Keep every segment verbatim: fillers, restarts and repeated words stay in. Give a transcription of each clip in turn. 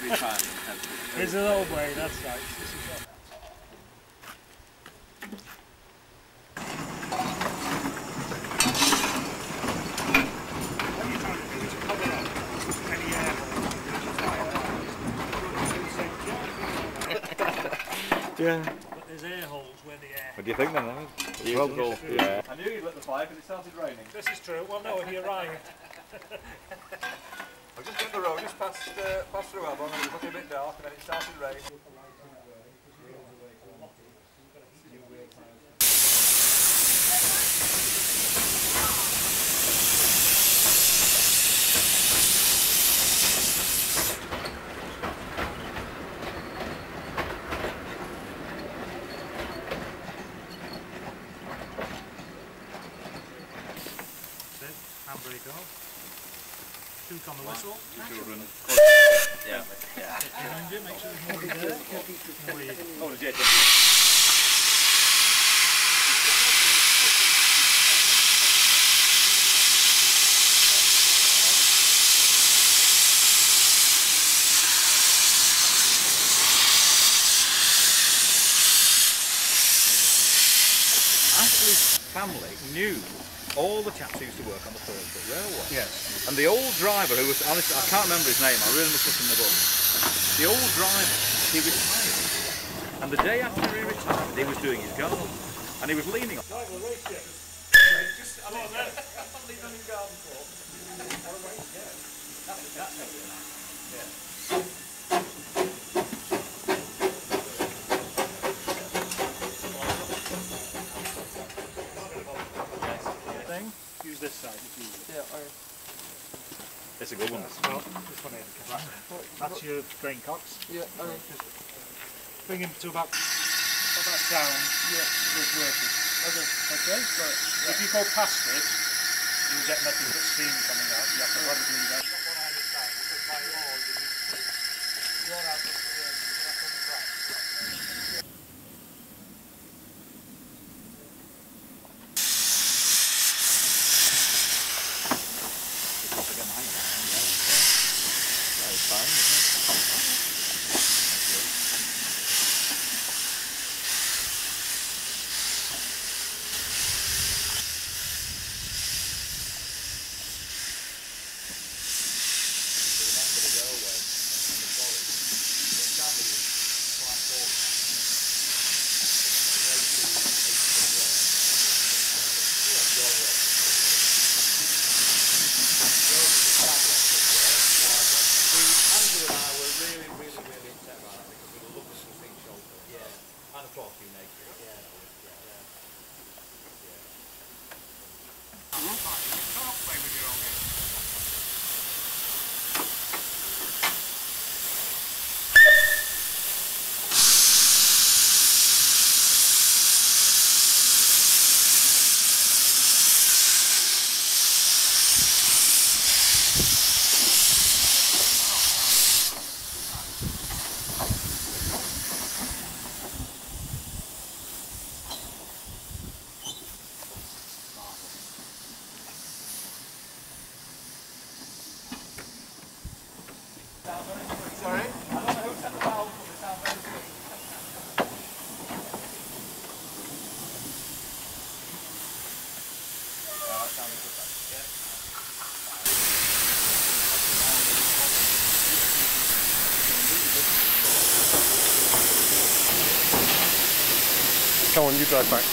There's an old way, that's right. Yeah. But there's air holes where the air... What do you think then? Then? Well, go. Yeah. I knew you'd lit the fire because it started raining. This is true. Well, no, if you're right. I just get the road, just passed, uh, passed through Elbow, and it was looking a bit dark, and then it started raining. Handbrake off. Shoot on the whistle. Children. Yeah. Yeah. Behind you, make sure there's nobody there. Nobody. Oh, the jet. Ashley's family knew all the chaps who used to work on the Quarry Railway. Yes. And the old driver, who was, honestly, I can't remember his name, I really must look in the book. The old driver, he retired. And the day after he retired, he was doing his garden. And he was leaning on... Right, well, race it. Just, I mean, I'm leaving on his garden for. That's, that's it. Yeah. Use this side. Yeah, I... It's a good one. Well, this one here, because that's, that's your drain cocks. Yeah, I... Just bring him to about, about down. Yeah, it's working. Okay. Okay, so if you go past it, you'll get nothing but steam coming out. You have to run it through that. Not what I understand, because by law, you need to, you're out of the air, you have to crack. Sorry? I don't know who set the valve, but they sound very good. Oh, that sounded good, that. Yeah. Come on, you drive back.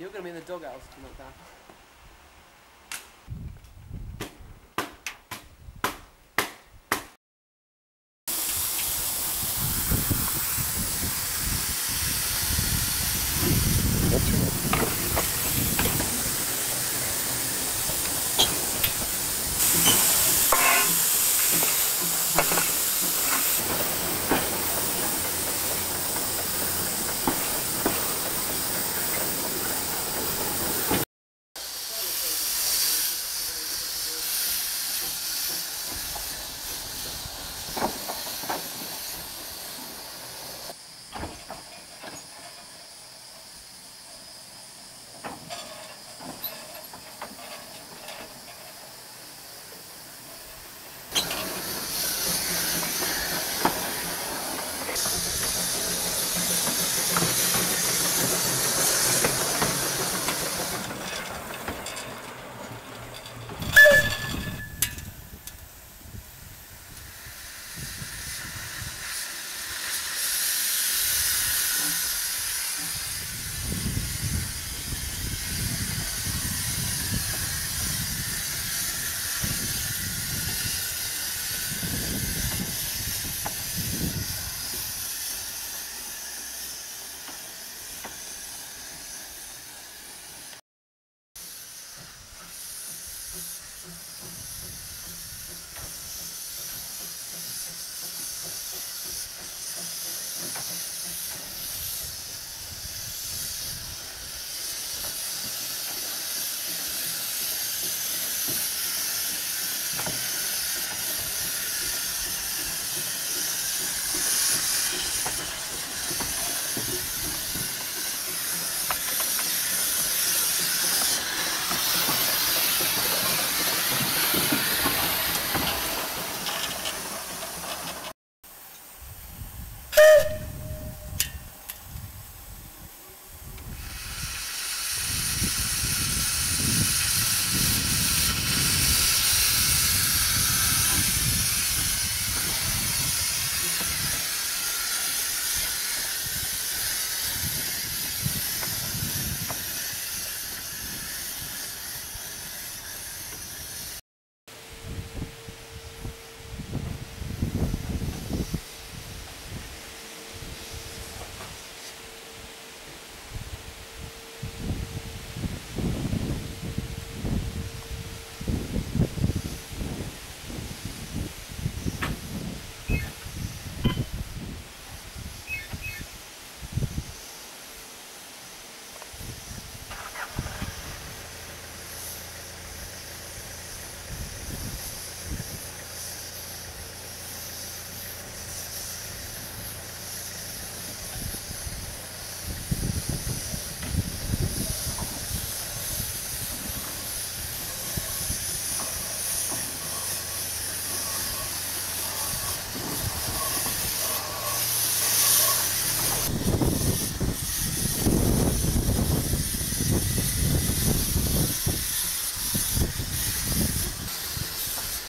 You're going to be in the doghouse if you look down.